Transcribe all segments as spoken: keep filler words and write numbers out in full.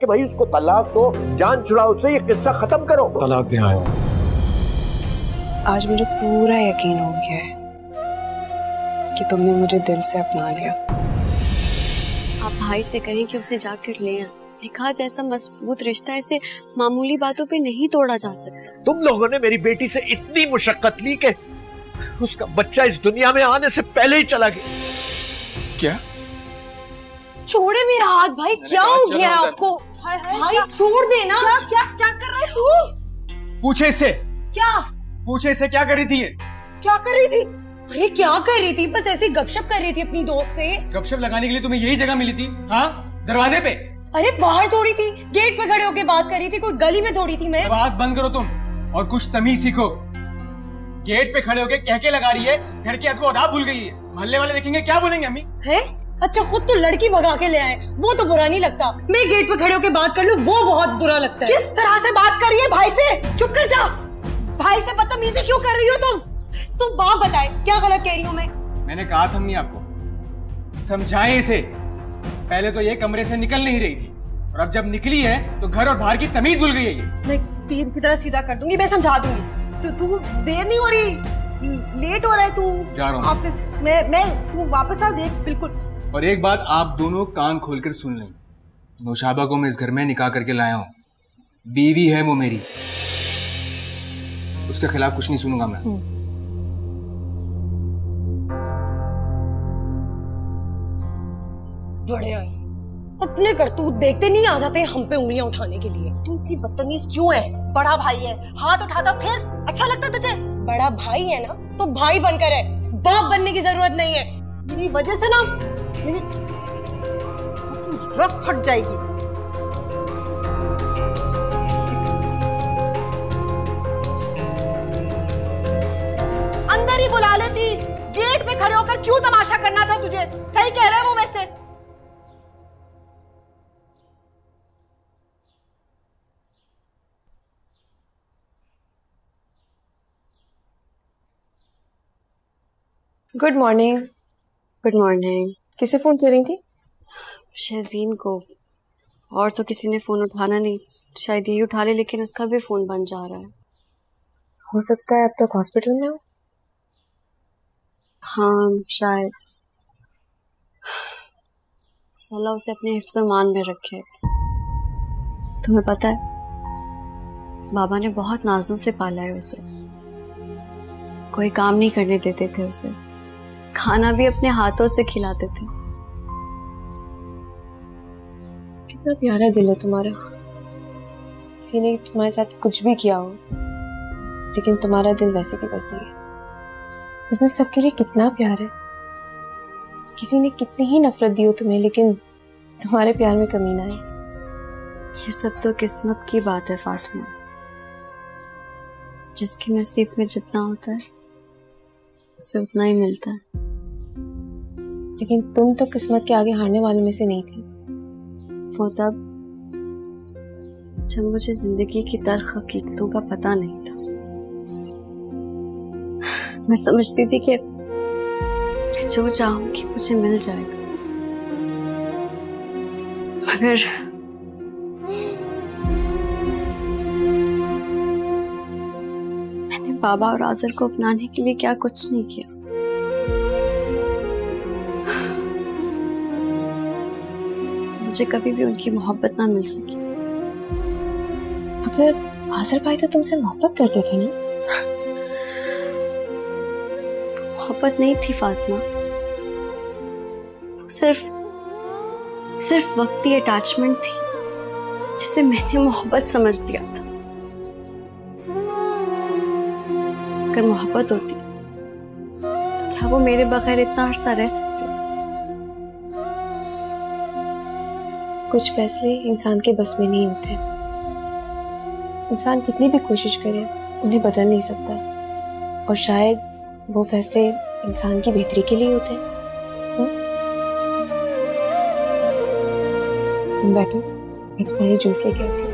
कि भाई उसको तलाक दो, जान छुड़ाओ उससे, ये किस्सा खत्म करो। तलाक दे आए। आज मुझे पूरा यकीन हो गया है कि तुमने मुझे दिल से अपना लिया। आप भाई से कहें कि उसे जाकर ले आए। निकाह जैसा मजबूत रिश्ता ऐसे मामूली बातों पे नहीं तोड़ा जा सकता। तुम लोगों ने मेरी बेटी से इतनी मुशक्कत ली कि उसका बच्चा इस दुनिया में आने से पहले ही चला गया। क्या? छोड़े मेरा हाथ भाई, क्या हो गया आपको? भाई छोड़ देना। क्या क्या क्या कर रहा है तू? पूछे इससे। क्या पूछे इससे क्या कर रही थी ये? क्या कर रही थी? अरे क्या कर रही थी? बस ऐसे गपशप कर रही थी अपनी दोस्त से। गपशप लगाने के लिए तुम्हें यही जगह मिली थी? हाँ, दरवाजे पे? अरे बाहर थोड़ी थी, गेट पे खड़े होके बात कर रही थी, कोई गली में थोड़ी थी मैं। आवाज बंद करो तुम और कुछ तमीज सीखो। गेट पे खड़े होके कह के लगा रही है, घर की अदब अदा भूल गई है। मोहल्ले वाले देखेंगे क्या बोलेंगे अम्मी? है? अच्छा खुद तो लड़की भगा के ले आए, वो तो बुरा नहीं लगता। मैं गेट पे खड़े होके बात कर लूं, वो बहुत बुरा लगता है। किस तरह से बात कर रही है भाई से? चुप कर जा। भाई से बदतमीजी क्यों कर रही हो तुम? तुम बाप बताए क्या गलत कह रही हूँ मैं? मैंने कहा था अम्मी आपको समझाएं इसे। पहले तो ये कमरे से निकल नहीं रही थी और अब जब निकली है तो घर और बाहर की तमीज भूल गई है ये। मैं तीर की तरह सीधा कर दूंगी, मैं समझा दूंगी। तू तू देर नहीं हो रही, लेट हो रहा है तू। जा रहा हूं ऑफिस में। मैं तू वापस आ, देख बिल्कुल। और एक बात आप दोनों कान खोलकर सुन लें, नौशाबा को मैं इस घर में निकाह करके लाया हूँ। बीवी है वो मेरी, उसके खिलाफ कुछ नहीं सुनूंगा मैं। बढ़िया, अपने करतूत देखते नहीं आ जाते हम पे उंगलियां उठाने के लिए। तू इतनी बदतमीज क्यों है? बड़ा भाई है, हाथ उठाता फिर अच्छा लगता तुझे? बड़ा भाई है ना तो भाई बनकर है, बाप बनने की जरूरत नहीं है। मेरी वजह से ना मेरी रग फट जाएगी। अंदर ही बुला लेती, गेट पे खड़े होकर क्यों तमाशा करना था तुझे? सही कह रहे हैं वो वैसे। Good morning. Good morning. किसे फोन कर रही थी? शहजीन को। और तो किसी ने फोन उठाना नहीं, शायद यही उठा ले, लेकिन उसका भी फोन बंद जा रहा है। हो सकता है अब तक हॉस्पिटल में हो। हाँ शायद। अल्लाह उसे अपने हिफ्ज़-ओ-मान में रखे। तुम्हें पता है बाबा ने बहुत नाजों से पाला है उसे। कोई काम नहीं करने देते थे उसे, खाना भी अपने हाथों से खिलाते थे। कितना प्यारा दिल है तुम्हारा। किसी ने तुम्हारे साथ कुछ भी किया हो लेकिन तुम्हारा दिल वैसे के वैसे ही है। उसमें सबके लिए कितना प्यार है। किसी ने कितनी ही नफरत दी हो तुम्हें लेकिन तुम्हारे प्यार में कमी ना आई। ये सब तो किस्मत की बात है फातिमा। जिसके नसीब में जितना होता है उसे उतना ही मिलता है। लेकिन तुम तो किस्मत के आगे हारने वालों में से नहीं थी। वो तब जब मुझे जिंदगी की तल्ख हकीकतों का पता नहीं था। मैं समझती थी कि जो चाहूंगी मुझे मिल जाएगा, मगर मैंने बाबा और आज़र को अपनाने के लिए क्या कुछ नहीं किया। मुझे कभी भी उनकी मोहब्बत ना मिल सकी। मगर आज़र भाई तो तुमसे मोहब्बत करते थे ना? मोहब्बत नहीं थी फातिमा, वो सिर्फ सिर्फ वक्ती अटैचमेंट थी जिसे मैंने मोहब्बत समझ लिया था। अगर मोहब्बत होती तो क्या वो मेरे बगैर इतना अरसा रह सकते? कुछ फैसले इंसान के बस में नहीं होते। इंसान कितनी भी कोशिश करे उन्हें बदल नहीं सकता, और शायद वो फैसले इंसान की बेहतरी के लिए होते हैं। तुम बैठो, मैं तुम्हारी जूस लेके आती हूँ।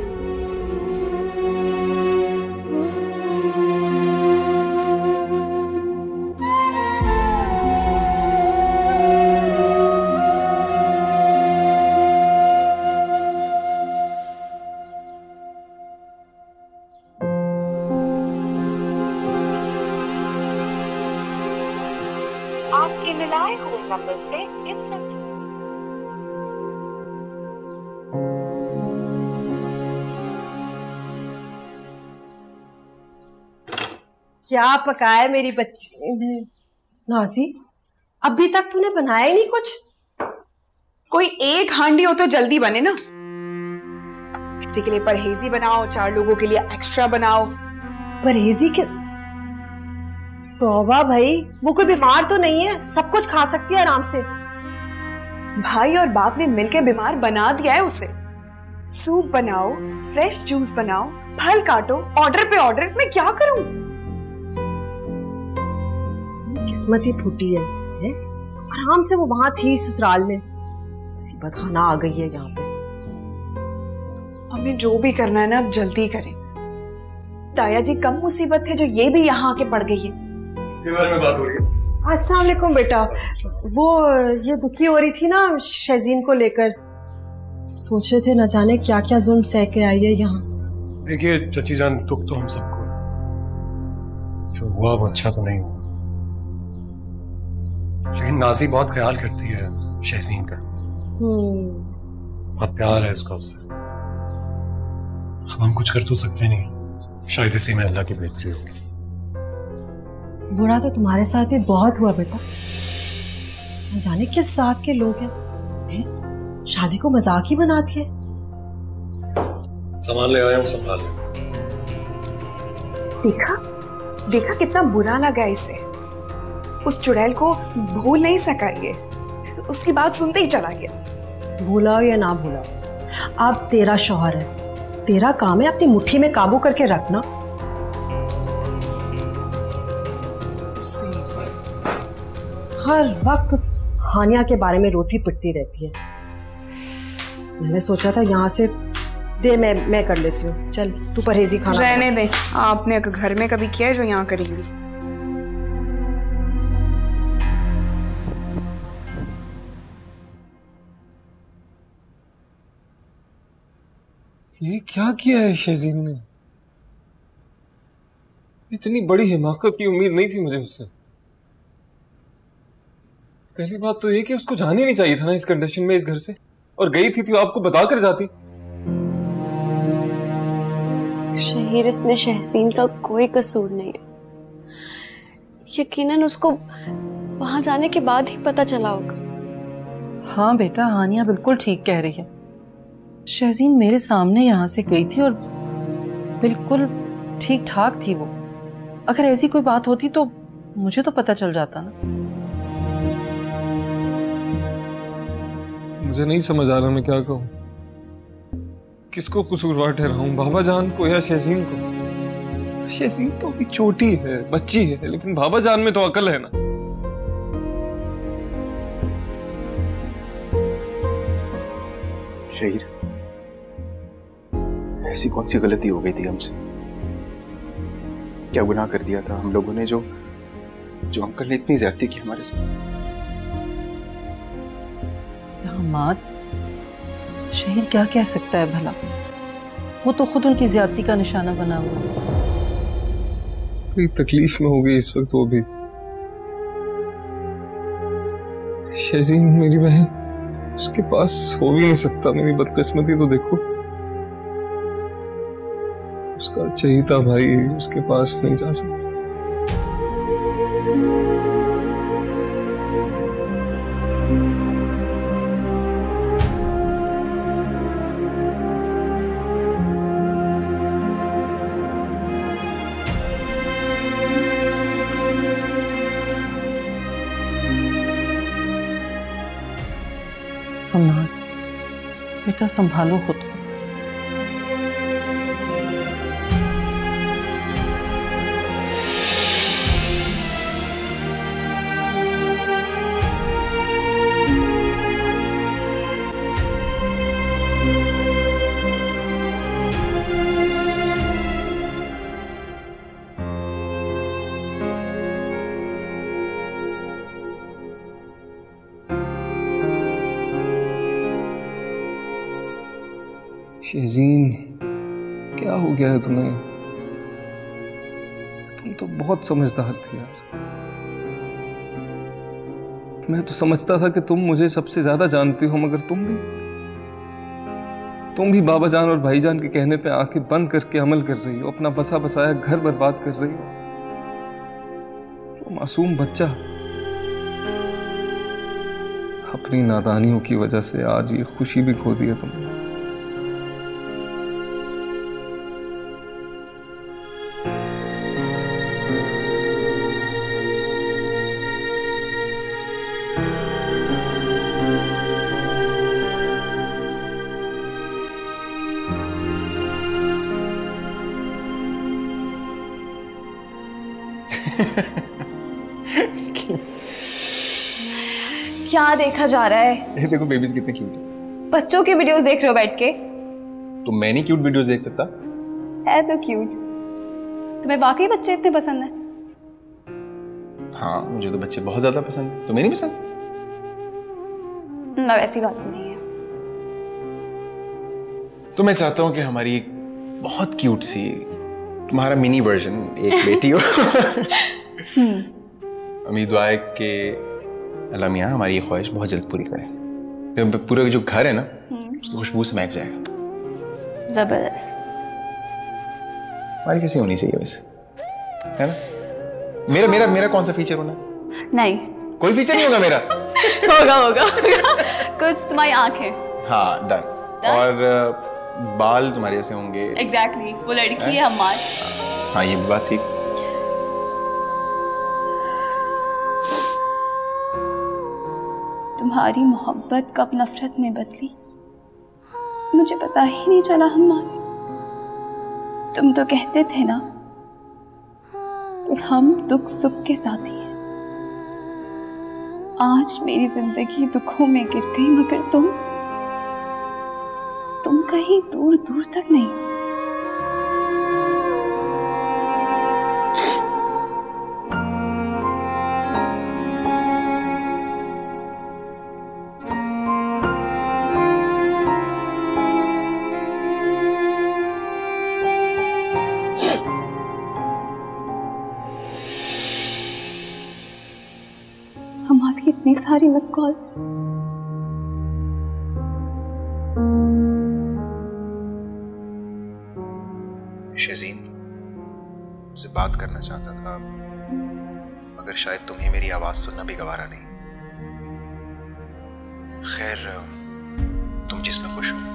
बताए हुए नंबर पे इंस्टेंट क्या पकाया मेरी बच्ची ने? नाजी, अभी तक तूने बनाया ही नहीं कुछ। कोई एक हांडी हो तो जल्दी बने ना। किसी के लिए परहेजी बनाओ, चार लोगों के लिए एक्स्ट्रा बनाओ। परहेजी के? तौबा भाई, वो कोई बीमार तो नहीं है, सब कुछ खा सकती है आराम से। भाई और बाप ने मिलकर बीमार बना दिया है उसे। सूप बनाओ, फ्रेश जूस बनाओ, फल काटो, ऑर्डर पे ऑर्डर। मैं क्या करूं? किस्मत ही फूटी है, है? आराम से वो वहां थी ससुराल में, मुसीबत खाना आ गई है यहाँ पे। हमें जो भी करना है ना, अब जल्दी करें। ताया जी कम मुसीबत है जो ये भी यहाँ आके पड़ गई है। इसके बारे में बात हो रही है। अस्सलाम वालेकुम बेटा। वो ये दुखी हो रही थी ना शहजीन को लेकर, सोच रहे थे न जाने क्या क्या जुल्म सह के आई है यहाँ। देखिए चची जान, दुख तो हम सबको है। जो हुआ वो अच्छा तो नहीं हुआ, लेकिन नाजी बहुत ख्याल करती है शहजीन का। बहुत प्यार है इसका उससे। अब हम कुछ कर तो सकते नहीं, शायद इसी में अल्लाह की बेहतरी होगी। बुरा तो तुम्हारे साथ भी बहुत हुआ बेटा, न जाने किस साथ के लोग हैं, हैं? शादी को मजाक ही बनाती है। सामान ले आया हूं, संभाल ले। देखा देखा कितना बुरा लगा इसे। उस चुड़ैल को भूल नहीं सका ये, उसकी बात सुनते ही चला गया। भूला हो या ना भूला, अब तेरा शौहर है, तेरा काम है अपनी मुट्ठी में काबू करके रखना। हर वक्त हानिया के बारे में रोती पिटती रहती है। मैंने सोचा था यहाँ से दे, मैं मैं कर लेती हूँ। चल तू परहेजी खाना रहने दे, आपने घर में कभी किया है जो यहाँ करेंगी। ये क्या किया है शहजीन ने? इतनी बड़ी हिमाकत की उम्मीद नहीं थी मुझे उससे। पहली बात तो ये कि उसको जाने नहीं चाहिए था ना इस कंडीशन में इस घर से, और गई थी तो आपको बता कर जाती। शहीर, इसमें शहजीन का कोई कसूर नहीं है। यकीनन उसको वहां जाने के बाद ही पता चला होगा। हाँ बेटा, हानिया बिल्कुल ठीक कह रही है। शहजीन मेरे सामने यहाँ से गई थी और बिल्कुल ठीक ठाक थी वो। अगर ऐसी कोई बात होती तो मुझे तो पता चल जाता ना। मुझे नहीं समझ आ रहा मैं क्या कहूँ, किसको कसूरवार ठहराऊं, बाबा जान को या शहजीन को? शहजीन तो अभी छोटी है, बच्ची है, लेकिन बाबा जान में तो अकल है ना। शहीर, ऐसी कौन सी गलती हो गई थी हमसे? क्या गुनाह कर दिया था हम लोगों ने जो जो अंकल ने इतनी ज्यादती की हमारे साथ? दामाद, शहीर क्या कह सकता है भला? वो तो खुद उनकी ज्यादती का निशाना बना हुआ है। बड़ी तकलीफ में हो गई इस वक्त वो भी। शहजीन मेरी बहन, उसके पास हो भी नहीं सकता। मेरी बदकिस्मती तो देखो, उसका चहीता भाई उसके पास नहीं जा सकता। अम्मा, बेटा संभालो खुद को। शहजीन, क्या हो गया है तुम्हें? तुम तो बहुत समझदार थी यार। मैं तो समझता था कि तुम मुझे सबसे ज्यादा जानती हो, मगर तुम भी तुम भी बाबा जान और भाईजान के कहने पे आंखें बंद करके अमल कर रही हो, अपना बसा बसाया घर बर्बाद कर रही हो। वो मासूम बच्चा अपनी नादानियों की वजह से आज ये खुशी भी खो दी है तुमने। क्या देखा जा रहा है? ये देखो बेबीज कितने क्यूट है। बच्चों की वीडियोस देख रहे हो बैठ के? तो मैं नहीं क्यूट वीडियोस देख सकता? है तो क्यूट। तुम्हें वाकई बच्चे इतने पसंद हैं? हाँ, मुझे तो बच्चे बहुत ज्यादा पसंद है। तुम्हें नहीं पसंद? ना, वैसी बात तो नहीं है। तो मैं चाहता हूँ कि हमारी एक बहुत क्यूट सी तुम्हारा मिनी वर्जन एक बेटी हो। उम्मीद है कि अल्लाह मियाँ हमारी ये ख्वाहिश बहुत जल्द पूरी करें। तो पूरा जो घर है ना, उसकी खुशबू से महक जाएगा। जबरदस्त। हमारी कैसी होनी चाहिए वैसे, है ना? मेरा मेरा मेरा कौन सा फीचर होना? नहीं, कोई फीचर नहीं होगा मेरा। होगा होगा कुछ तुम्हारी आंखें। हाँ, डन। और बाल तुम्हारे जैसे होंगे। Exactly exactly. वो लड़की है हमारी। हाँ, ये भी बात ठीक। तुम्हारी मोहब्बत कब नफरत में बदली मुझे पता ही नहीं चला। हम्मा, तुम तो कहते थे ना कि हम दुख सुख के साथी हैं। आज मेरी जिंदगी दुखों में गिर गई, मगर तुम तुम कहीं दूर दूर तक नहीं। हमारी इतनी सारी मिस कॉल्स। शज़ीन, मुझसे बात करना चाहता था, मगर शायद तुम्हें मेरी आवाज सुनना भी गवारा नहीं। खैर, तुम जिसमें खुश हो।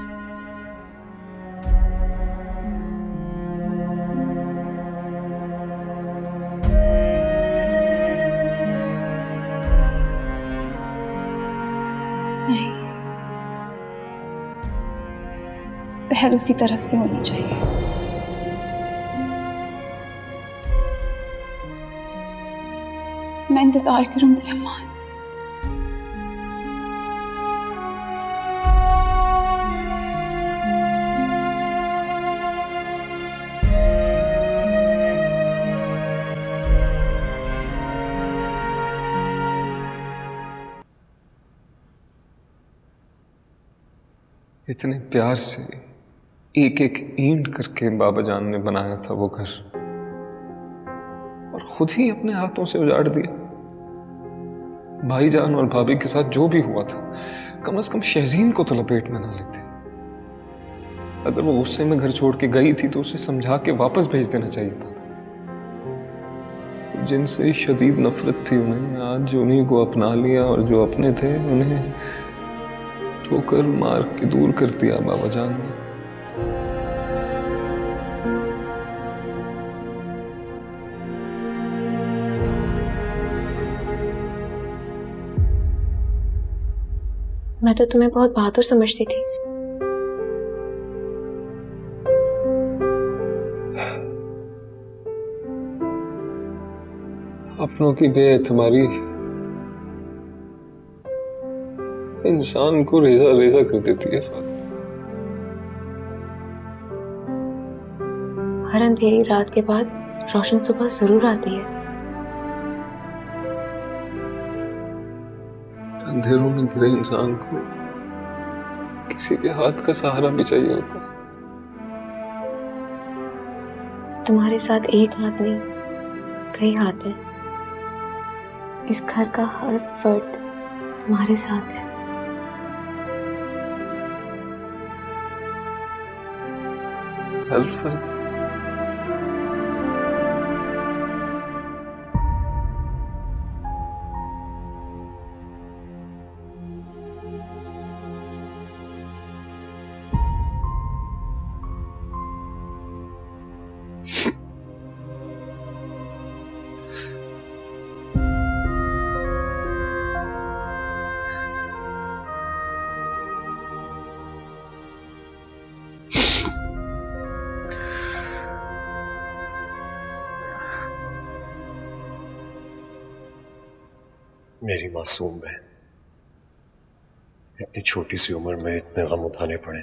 नहीं, पहल उसी तरफ से होनी चाहिए। मैं इंतजार करूंगी अम्मा। इतने प्यार से एक एक ईंट करके बाबा जान ने बनाया था वो घर, और खुद ही अपने हाथों से उजाड़ दिया। भाईजान और भाभी के साथ जो भी हुआ था, कम से कम शहजीन को तो लपेट में ना लेते। अगर वो गुस्से में घर छोड़ के गई थी तो उसे समझा के वापस भेज देना चाहिए था। जिनसे शदीद नफरत थी उन्हें आज उन्हीं को अपना लिया, और जो अपने थे उन्हें ठोकर मार के दूर कर दिया बाबा जान ने। मैं तो तुम्हें बहुत बहादुर समझती थी। अपनों की बेएतमारी इंसान को रेजा रेजा कर देती है। हर अंधेरी रात के बाद रोशन सुबह जरूर आती है। अंधेरों में घिरे इंसान को किसी के हाथ का सहारा भी चाहिए होता है। तुम्हारे साथ एक हाथ नहीं, कई हाथ हैं। इस घर का हर फर्द तुम्हारे साथ है। अल्फत, मेरी मासूम बहन, इतनी छोटी सी उम्र में इतने गम उठाने पड़े।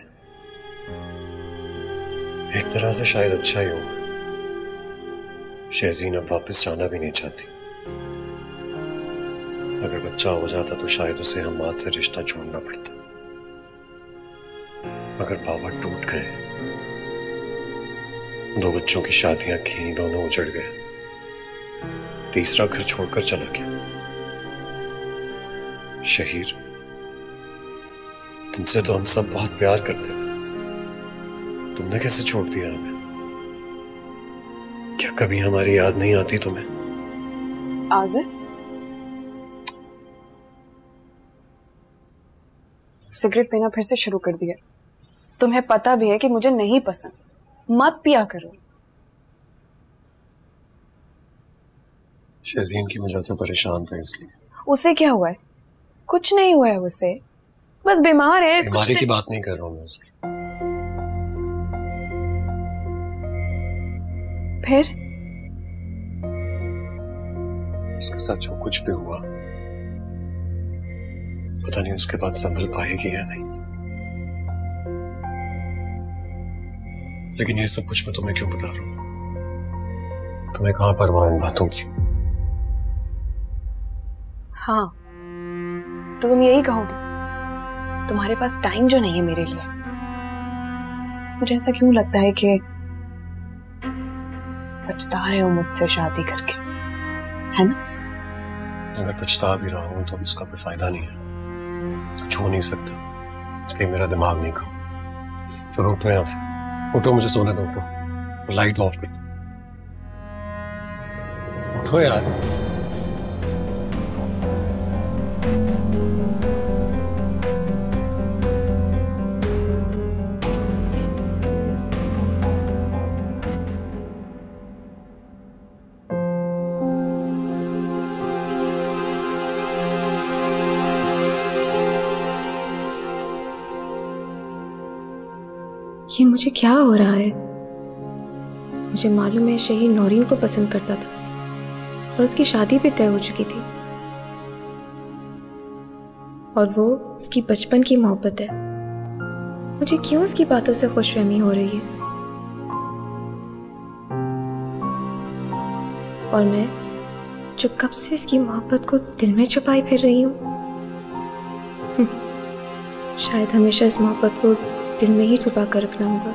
एक तरह से शायद अच्छा ही हुआ। शहज़ीन अब वापस जाना भी नहीं चाहती। अगर बच्चा हो जाता तो शायद उसे हम हाथ से रिश्ता जोड़ना पड़ता। मगर बाबा टूट गए, दो बच्चों की शादियां की, दोनों उजड़ गए। तीसरा घर छोड़कर चला गया। शहीर, तुमसे तो हम सब बहुत प्यार करते थे, तुमने कैसे छोड़ दिया हमें? क्या कभी हमारी याद नहीं आती तुम्हें? आज़िर, सिगरेट पीना फिर से शुरू कर दिया। तुम्हें पता भी है कि मुझे नहीं पसंद, मत पिया करो। शहज़ीन की वजह से परेशान था इसलिए। उसे क्या हुआ है? कुछ नहीं हुआ है उसे, बस बीमार है। बीमारी की बात नहीं कर रहा हूं मैं उसकी। फिर उसके साथ जो कुछ भी हुआ, पता नहीं उसके बाद संभल पाएगी या नहीं। लेकिन ये सब कुछ मैं तुम्हें क्यों बता रहा हूं? तुम्हें कहां परवाह इन बातों की? हाँ, तो तुम यही कहोगे तुम्हारे पास टाइम जो नहीं है मेरे लिए। मुझे ऐसा क्यों लगता है कि पछता रहे हो मुझसे शादी करके, है ना? अगर पछता भी रहा हूं तो उसका कोई फायदा नहीं है, कुछ हो नहीं सकता, इसलिए मेरा दिमाग नहीं काम। चलो उठो यहां से, उठो, मुझे सोने दो। तो लाइट ऑफ कर दो, उठो यार। ये मुझे क्या हो रहा है? मुझे मालूम है शहीर नौरीन को पसंद करता था और उसकी शादी भी तय हो चुकी थी, और वो उसकी बचपन की मोहब्बत है। मुझे क्यों उसकी बातों से खुशफहमी हो रही है? और मैं जो कब से इसकी मोहब्बत को दिल में छुपाई फिर रही हूँ। शायद हमेशा इस मोहब्बत को दिल में ही छुपा कर रखना होगा।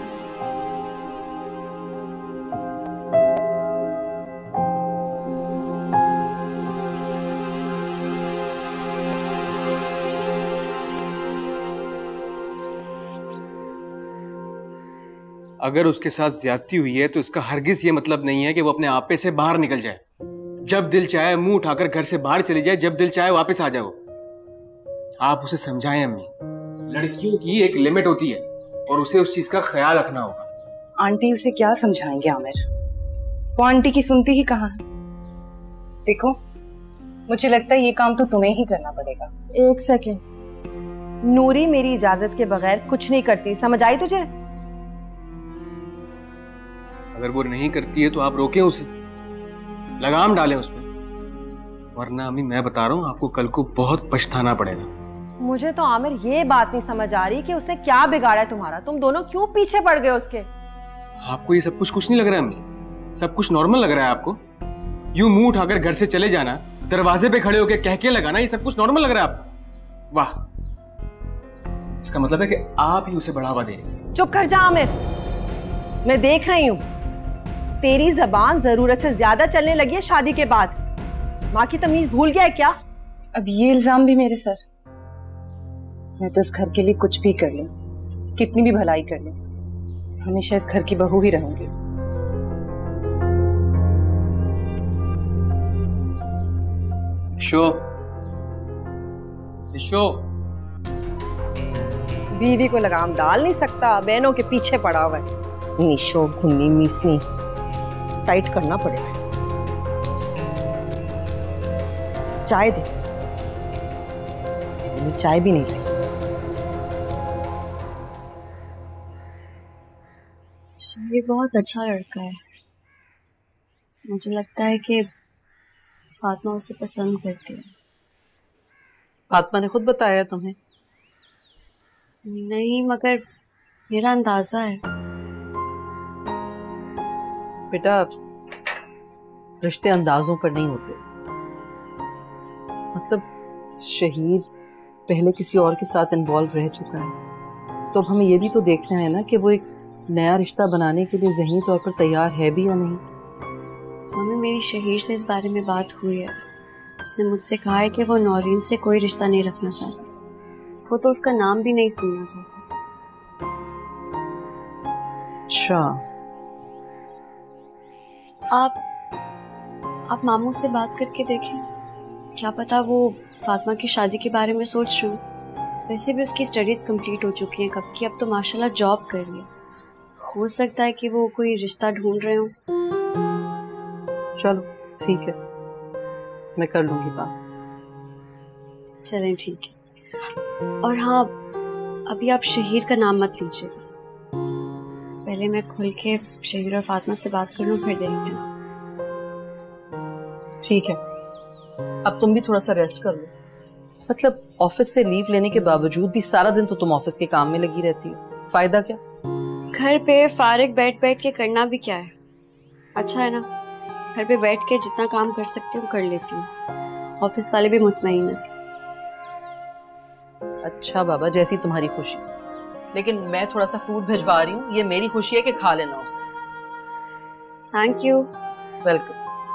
अगर उसके साथ ज्यादती हुई है तो इसका हरगिज ये मतलब नहीं है कि वो अपने आपे से बाहर निकल जाए। जब दिल चाहे मुंह उठाकर घर से बाहर चली जाए, जब दिल चाहे वापस आ जाओ। आप उसे समझाएं अम्मी, लड़कियों की एक लिमिट होती है और उसे उस चीज का ख्याल रखना होगा। आंटी उसे क्या समझाएंगे आमिर? वो आंटी की सुनती ही कहाँ है। देखो, मुझे लगता है ये काम तो तुम्हें ही करना पड़ेगा। एक सेकेंड, नूरी मेरी इजाजत के बगैर कुछ नहीं करती, समझ आई तुझे? अगर वो नहीं करती है तो आप रोकें उसे, लगाम डालें उसमें, वरना अम्मी मैं बता रहा हूँ आपको कल को बहुत पछताना पड़ेगा। मुझे तो आमिर ये बात नहीं समझ आ रही कि उसने क्या बिगाड़ा है तुम्हारा। तुम दोनों क्यों पीछे पड़ गए उसके? आपको ये सब कुछ कुछ नहीं लग रहा है अम्मी? सब कुछ नॉर्मल लग रहा है आपको? यूं मुंह उठाकर घर से चले जाना, दरवाजे पे खड़े होकर कहके लगाना, ये सब कुछ नॉर्मल लग रहा है आपको? वाह, इसका मतलब है कि आप ही उसे बढ़ावा दे रही हैं। चुप कर जा आमिर, मैं देख रही हूँ तेरी जबान जरूरत से ज्यादा चलने लगी है शादी के बाद। माँ की तमीज भूल गया है क्या? अब ये इल्जाम भी मेरे सर। मैं तो इस घर के लिए कुछ भी कर लूं, कितनी भी भलाई कर लूं, हमेशा इस घर की बहू ही रहूंगी। शो शो बीवी को लगाम डाल नहीं सकता, बहनों के पीछे पड़ा हुआ है। निशो घुन्नी मीसनी टाइट करना पड़ेगा इसको। चाय दे, मेरे लिए चाय भी नहीं लाई। ये बहुत अच्छा लड़का है। मुझे लगता है कि फातिमा उसे पसंद करती है। फातिमा ने खुद बताया तुम्हें? नहीं, मगर मेरा अंदाजा है। बेटा, रिश्ते अंदाजों पर नहीं होते। मतलब शहीद पहले किसी और के साथ इन्वॉल्व रह चुका है, तो अब हमें ये भी तो देखना है ना कि वो एक नया रिश्ता बनाने के लिए ज़हनी तौर पर तैयार है भी या नहीं। मम्मी, मेरी शहीर से इस बारे में बात हुई है। उसने मुझसे कहा है कि वो नौरीन से कोई रिश्ता नहीं रखना चाहता। वो तो उसका नाम भी नहीं सुनना चाहता। अच्छा, आप आप मामू से बात करके देखें, क्या पता वो फातिमा की शादी के बारे में सोच रहे हो। वैसे भी उसकी स्टडीज कंप्लीट हो चुकी हैं कब की, अब तो माशाल्लाह जॉब कर रही है। हो सकता है कि वो कोई रिश्ता ढूंढ रहे हो। चलो ठीक है, मैं कर लूंगी बात। चलें ठीक है। और हाँ, अभी आप शहीर का नाम मत लीजिएगा। पहले मैं खुल के शहीर और फातिमा से बात कर लूं, फिर देखती हूँ। ठीक है, अब तुम भी थोड़ा सा रेस्ट कर लो। मतलब ऑफिस से लीव लेने के बावजूद भी सारा दिन तो तुम ऑफिस के काम में लगी रहती हो, फायदा क्या? घर पे फारिग बैठ बैठ के करना भी क्या है, अच्छा है ना। घर पे बैठ के जितना काम कर सकती हूँ कर लेती हूँ। ऑफिस वाले भी मुतमईन है। अच्छा बाबा, जैसी तुम्हारी खुशी। लेकिन मैं थोड़ा सा फूड भिजवा रही हूँ, ये मेरी खुशी है कि खा लेना उसे। Thank you. वेलकम।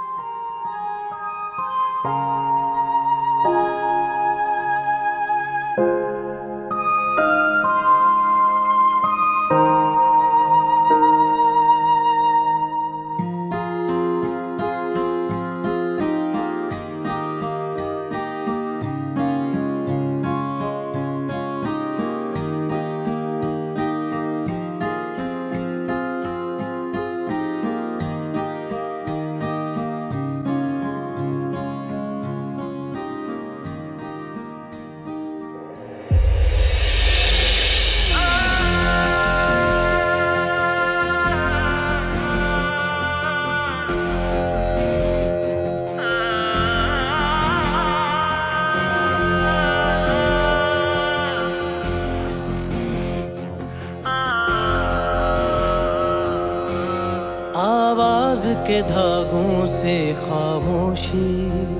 आवाज के धागों से खामोशी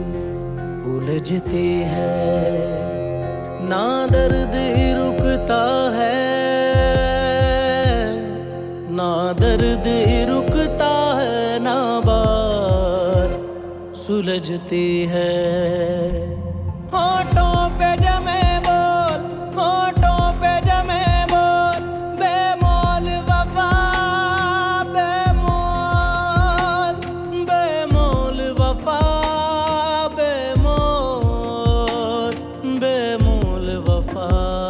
उलझती है, ना दर्द रुकता है, ना दर्द रुकता है, ना बात सुलझती है। होठों पे जमे बोल, होठों पे जमे बोल, बेमोल वफा, बेमोल, बेमोल वफा, बेमोल, बेमोल वफा,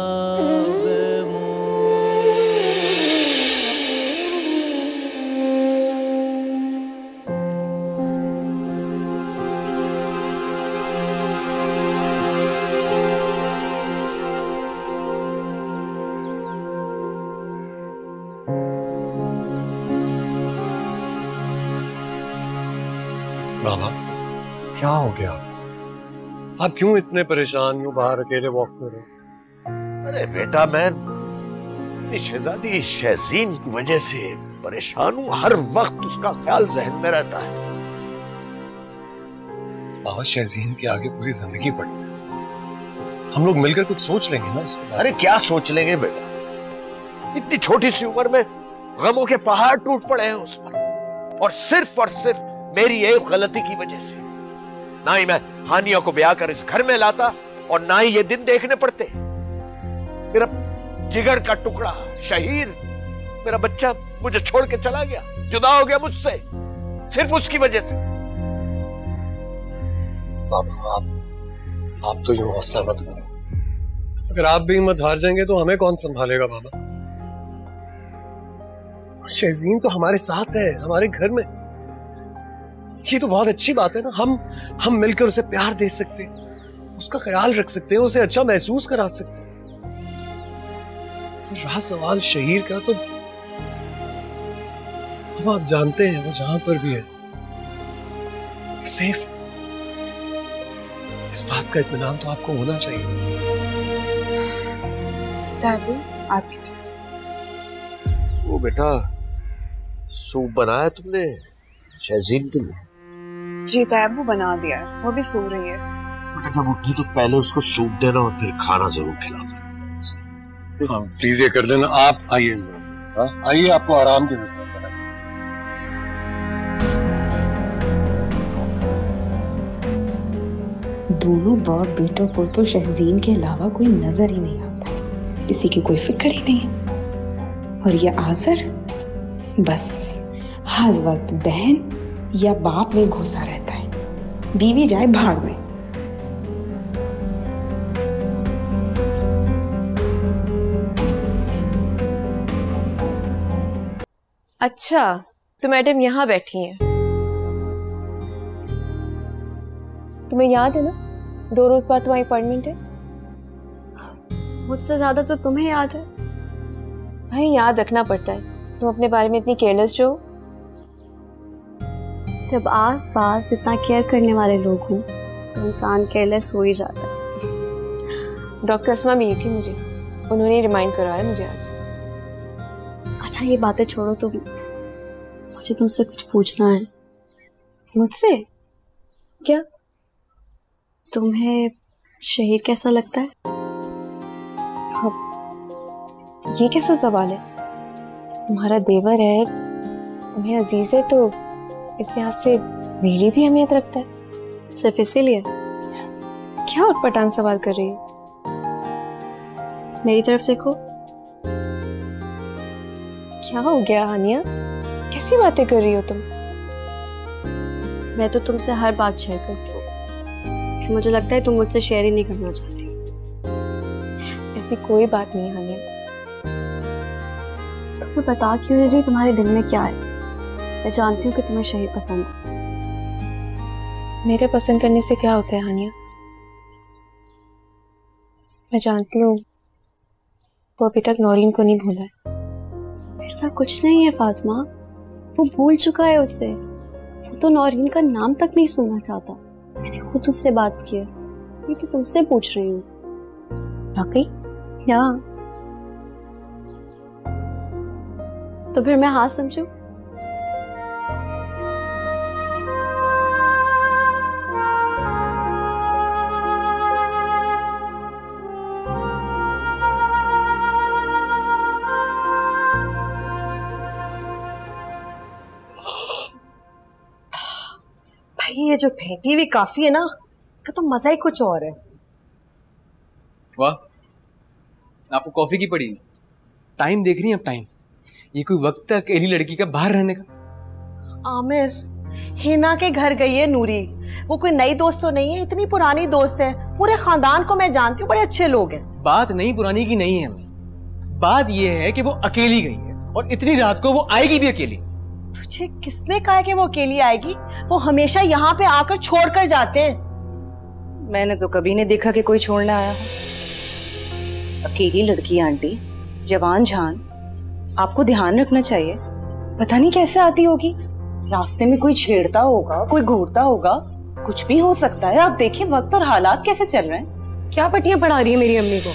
बाबा, क्या हो गया आपको? आप क्यों इतने परेशान, यूं बाहर अकेले वॉक कर रहे हो? अरे बेटा, मैं अपनी शहजादी शहजीन की वजह से परेशान हूं। हर वक्त उसका ख्याल जहन में रहता है। बाबा, शहजीन के आगे पूरी जिंदगी पड़ी है। हम लोग मिलकर कुछ सोच लेंगे ना उसके बारे में। अरे क्या सोच लेंगे बेटा, इतनी छोटी सी उम्र में गमों के पहाड़ टूट पड़े हैं उस पर, और सिर्फ और सिर्फ मेरी एक गलती की वजह से। ना ही मैं हानिया को ब्याह कर इस घर में लाता, और ना ही ये दिन देखने पड़ते। मेरा जिगर का टुकड़ा शहीर, मेरा बच्चा मुझे छोड़ के चला गया, जुदा हो गया मुझसे, सिर्फ उसकी वजह से। बाबा आप आप तो यूं हौसला मत करो। अगर आप भी हिम्मत हार जाएंगे तो हमें कौन संभालेगा बाबा? शहजीन तो हमारे साथ है, हमारे घर में। ये तो बहुत अच्छी बात है ना। हम हम मिलकर उसे प्यार दे सकते हैं, उसका ख्याल रख सकते हैं, उसे अच्छा महसूस करा सकते हैं। रहा सवाल शहीर का, तो अब आप जानते हैं वो जहां पर भी है सेफ। इस बात का इत्मीनान तो आपको होना चाहिए। दादू आपकी चाय। वो बेटा सूप बनाया तुमने शहजीन के लिए? जी तैबू बना दिया है, वो भी सो रही है। बेटा जब उठी तो पहले उसको सूप देना और फिर खाना जरूर खिलाना। हाँ प्लीज ये कर देना। आप आइए, हाँ आइए, आपको आराम की जरूरत है। दोनों बाप बेटा को तो शहजीन के अलावा कोई नजर ही नहीं आता, किसी की कोई फिक्र ही नहीं। और ये आज़र बस हर वक्त बहन या बाप में घुसा रहता है, बीवी जाए भाड़ में। अच्छा तो मैडम यहाँ बैठी हैं। तुम्हें याद है ना दो रोज बाद तुम्हारी अपॉइंटमेंट है? मुझसे ज्यादा तो तुम्हें याद है। भाई याद रखना पड़ता है, तुम अपने बारे में इतनी केयरलेस जो। जब आस पास इतना केयर करने वाले लोग हों तो इंसान केयरलेस हो ही जाता है। डॉक्टर अस्मा मिली थी मुझे, उन्होंने रिमाइंड करवाया मुझे आज। अच्छा ये बातें छोड़ो, तो मुझे तुमसे कुछ पूछना है। मुझसे? क्या? तुम्हें शहीर कैसा लगता है? ये कैसा सवाल है? तुम्हारा देवर है, तुम्हें अजीज है, तो इस लिहाज से मेरे लिए भी अहमियत रखता है। सिर्फ इसीलिए? क्या उटपटांग सवाल कर रही है? मेरी तरफ देखो। क्या हो गया हानिया, कैसी बातें कर रही हो तुम? मैं तो तुमसे हर बात शेयर करती हूँ, मुझे लगता है तुम मुझसे शेयर ही नहीं करना चाहती। ऐसी कोई बात नहीं हानिया। तुम्हें बता क्यों नहीं रही तुम्हारे दिल में क्या है? मैं जानती हूँ कि तुम्हें शहीर पसंद है। मेरे पसंद करने से क्या होता है हानिया? मैं जानती हूँ वो अभी तक नौरीन को नहीं भूला है। ऐसा कुछ नहीं है फातिमा, वो भूल चुका है उसे। वो तो नौरीन का नाम तक नहीं सुनना चाहता। मैंने खुद उससे बात की है, मैं तो तुमसे पूछ रही हूँ। वाकई? या तो फिर मैं हाँ समझूं? भाई ये जो फेंटी हुई काफी है ना, इसका तो मजा ही कुछ और है। वाह, आपको कॉफी की पड़ी? टाइम देख रही हैं? अब टाइम, ये कोई वक्त अकेली लड़की का बाहर रहने का? आमिर, हिना के घर गई है नूरी, वो कोई नई दोस्त तो नहीं है, इतनी पुरानी दोस्त है। पूरे खानदान को मैं जानती हूँ, बड़े अच्छे लोग हैं। बात नहीं पुरानी की नहीं है अम्मी, बात ये है कि वो अकेली गई है और इतनी रात को वो आएगी भी अकेली। तुझे किसने कहा है कि वो अकेली आएगी? वो हमेशा यहाँ पे आकर छोड़ कर जाते हैं। मैंने तो कभी नहीं देखा कि कोई छोड़ने आया हो। अकेली लड़की आंटी, जवान जान, आपको ध्यान रखना चाहिए। पता नहीं कैसे आती होगी, रास्ते में कोई छेड़ता होगा, कोई घूरता होगा, कुछ भी हो सकता है। आप देखिए वक्त और हालात कैसे चल रहे हैं। क्या पट्टियां पढ़ा रही है मेरी अम्मी को?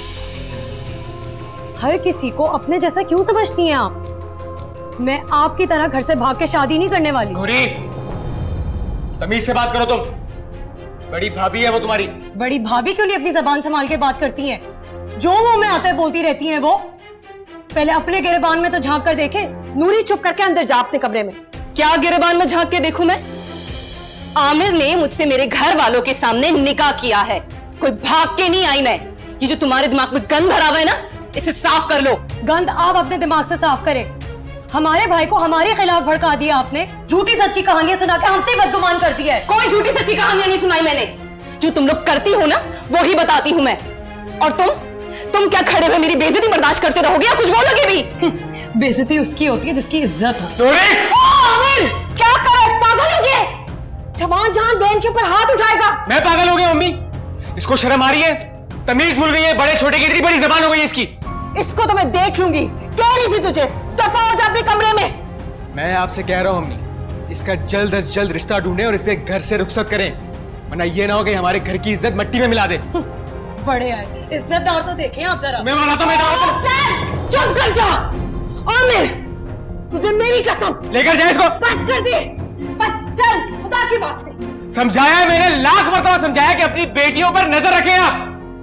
हर किसी को अपने जैसा क्यों समझती हैं आप? मैं आपकी तरह घर से भाग के शादी नहीं करने वाली। नूरी, तमीज से बात करो तुम। बड़ी भाभी है वो तुम्हारी। बड़ी भाभी क्यों नहीं अपनी जबान संभाल के बात करती हैं? जो मुंह में आता है बोलती रहती हैं वो। पहले अपने गिरेबान में तो झांक कर देखे। नूरी चुप करके अंदर जा अपने कमरे में। क्या गिरेबान में झांक के देखूं मैं? आमिर ने मुझसे मेरे घर वालों के सामने निकाह किया है, कोई भाग के नहीं आई मैं। ये जो तुम्हारे दिमाग में गंद भरा हुआ है ना, इसे साफ कर लो। गंद आप अपने दिमाग से साफ करें। हमारे भाई को हमारे खिलाफ भड़का दिया आपने, झूठी सच्ची कहानियां सुना के हमसे बदगुमान कर दिया है। कोई झूठी सच्ची कहानियां नहीं सुनाई मैंने, जो तुम लोग करती हो ना वो ही बताती हूँ मैं। और तुम तुम क्या खड़े हुए मेरी बेइज्जती बर्दाश्त करते रहोगे या कुछ बोलोगे भी? बेइज्जती उसकी होती है जिसकी इज्जत हो। क्या करे, पागल हो गए? जवान जान बहन के ऊपर हाथ उठाएगा। मैं पागल हो गया मम्मी? इसको शर्म आ रही है? तमीज भूल गई है? बड़े छोटे की इतनी बड़ी जबान हो गई इसकी। इसको तो मैं देख लूंगी, कह रही थी तुझे, दफा हो जा अपने कमरे में। मैं आपसे कह रहा हूँ मम्मी, इसका जल्द अज जल्द रिश्ता ढूंढे और इसे घर से रुखसत करें, वरना ये ना हो कि हमारे घर की इज्जत मिट्टी में मिला दे। बड़े आए इज्जतदार तो देखें आप जरा। मैं बताता हूँ, मैं चल चुप कर जा। आमिर, तुझे मेरी कसम। लेकर जाए इसको। बस कर दे, बस चल, खुदा की वास्ते। समझाया मैंने, लाख मरतबा समझाया कि अपनी बेटियों पर नजर रखें आप।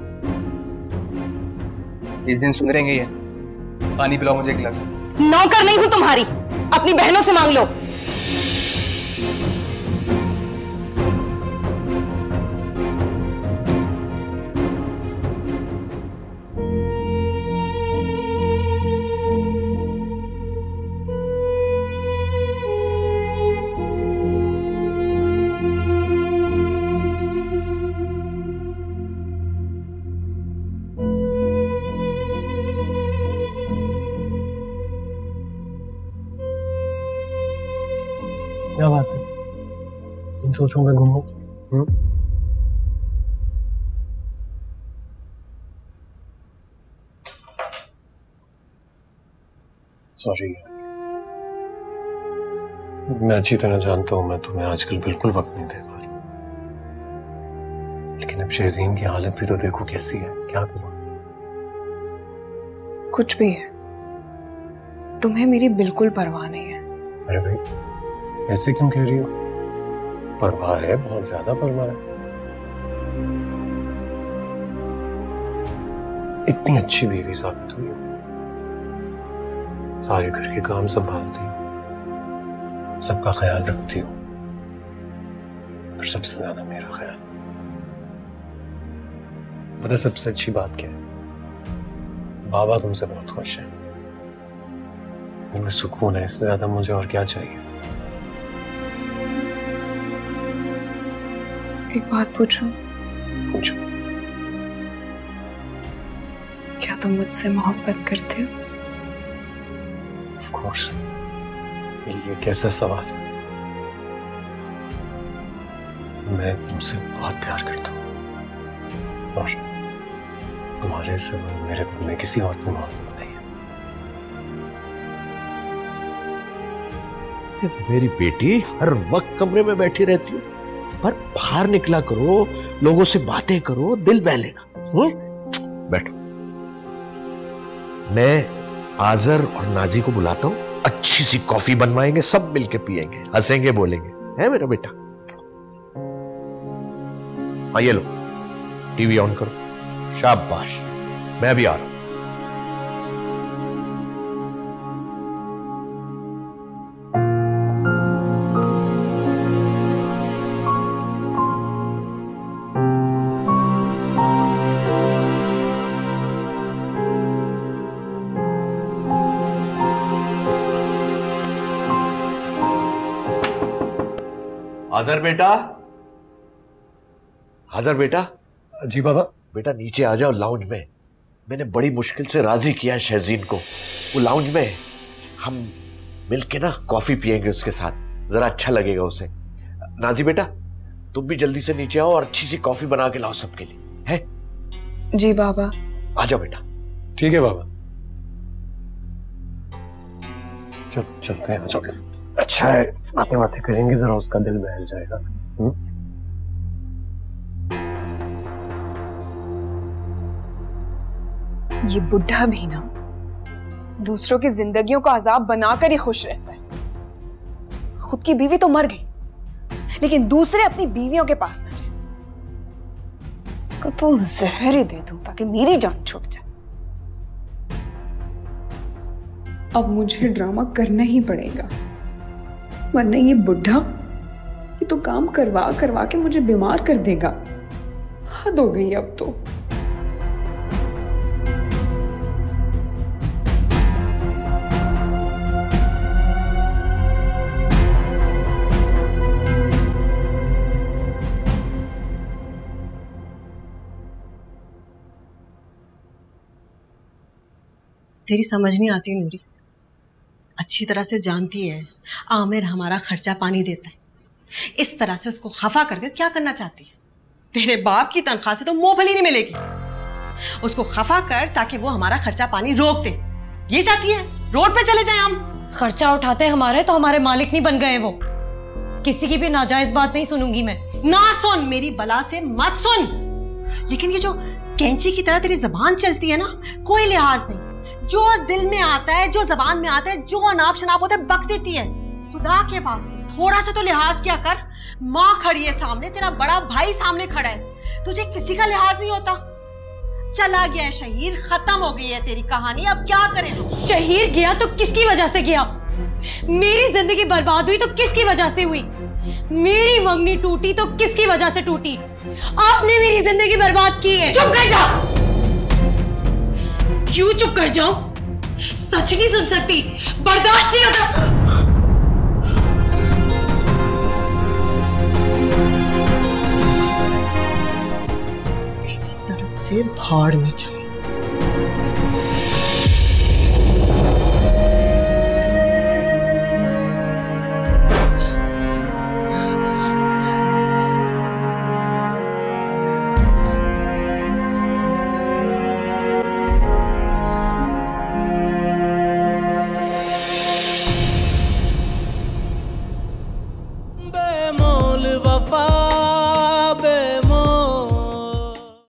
इस दिन सुधरेंगे ये। पानी पिलाओ मुझे एक गिलास। नौकर नहीं हूं तुम्हारी, अपनी बहनों से मांग लो। क्या बात है? तुम सोचो मैं घूमूं? सॉरी, मैं अच्छी तरह जानता हूं मैं तुम्हें आजकल बिल्कुल वक्त नहीं दे पा रहा, लेकिन अब शहज़ीन की हालत भी तो देखो कैसी है। क्या करूं? कुछ भी है, तुम्हें मेरी बिल्कुल परवाह नहीं है। अरे भाई ऐसे क्यों कह रही हो? परवाह है, बहुत ज्यादा परवाह है। इतनी अच्छी बीवी साबित हुई, सारे घर के काम संभालती हो, सबका ख्याल रखती हो, पर सबसे ज्यादा मेरा ख्याल। पता सबसे अच्छी बात क्या है? बाबा तुमसे बहुत खुश है, तुम्हें सुकून है, इससे ज्यादा मुझे और क्या चाहिए? एक बात पूछूं? पूछो। क्या तुम मुझसे मोहब्बत करते हो? Of course. ये कैसा सवाल है? मैं तुमसे बहुत प्यार करता हूँ और तुम्हारे सिवा मेरे दिल में किसी और की मोहब्बत नहीं है। मेरी बेटी हर वक्त कमरे में बैठी रहती हो, पर बाहर निकला करो, लोगों से बातें करो, दिल बहलेगा। बैठो, मैं आजर और नाजी को बुलाता हूं, अच्छी सी कॉफी बनवाएंगे, सब मिलके पिएंगे, हंसेंगे, बोलेंगे। है मेरा बेटा? हाँ ये लो, टीवी ऑन करो। शाबाश, मैं भी आ रहा हूं। हाजर बेटा, हाजर बेटा। जी बाबा। बेटा नीचे आ जाओ लाउंज में, मैंने बड़ी मुश्किल से राजी किया शहज़ीन को। वो लाउंज में हम मिलके ना कॉफी पिएंगे उसके साथ, जरा अच्छा लगेगा उसे। नाजी बेटा तुम भी जल्दी से नीचे आओ और अच्छी सी कॉफी बना के लाओ सबके लिए। है? जी बाबा। आ जाओ बेटा। ठीक है बाबा, चल चलते हैं। चलो, अच्छा है, बातें बातें करेंगे, जरा उसका दिल बहल जाएगा। हुँ? ये बुढ़ा भी ना दूसरों की जिंदगियों को अजाब बनाकर ही खुश रहता है। खुद की बीवी तो मर गई, लेकिन दूसरे अपनी बीवियों के पास ना जाए। इसको तो जहर ही दे दूं ताकि मेरी जान छूट जाए। अब मुझे ड्रामा करना ही पड़ेगा, वरना ये बुढ़ा ये तो काम करवा करवा के मुझे बीमार कर देगा। हद हो गई अब तो। तेरी समझ नहीं आती नूरी। अच्छी तरह से जानती है आमिर हमारा खर्चा पानी देता है, इस तरह से उसको खफा करके क्या करना चाहती है? तेरे बाप की तनख्वाह से तो मूंगफली नहीं मिलेगी। उसको खफा कर ताकि वो हमारा खर्चा पानी रोक दे, ये चाहती है रोड पे चले जाएं हम। खर्चा उठाते हमारे तो हमारे मालिक नहीं बन गए वो। किसी की भी नाजायज बात नहीं सुनूंगी मैं। ना सुन, मेरी बला से मत सुन। लेकिन ये जो कैंची की तरह तेरी जबान चलती है ना, कोई लिहाज नहीं। जो दिल में आता है, जो जबान में आता है, जो अनाप शनाप होता है बक देती है। खुदा के वास्ते थोड़ा सा तो लिहाज किया कर। माँ खड़ी है सामने, तेरा बड़ा भाई सामने खड़ा है, तुझे किसी का लिहाज नहीं होता। चला गया है शहीर, खत्म हो गई है तेरी कहानी, अब क्या करें हम? शहीर गया तो किसकी वजह से गया? मेरी जिंदगी बर्बाद हुई तो किसकी वजह से हुई? मेरी मंगनी टूटी तो किसकी वजह से टूटी? आपने मेरी जिंदगी बर्बाद की है। चुप कर जा। क्यों चुप कर जाऊं? सच नहीं सुन सकती, बर्दाश्त नहीं होता। से भाड़ में जाओ। बेमोल वफा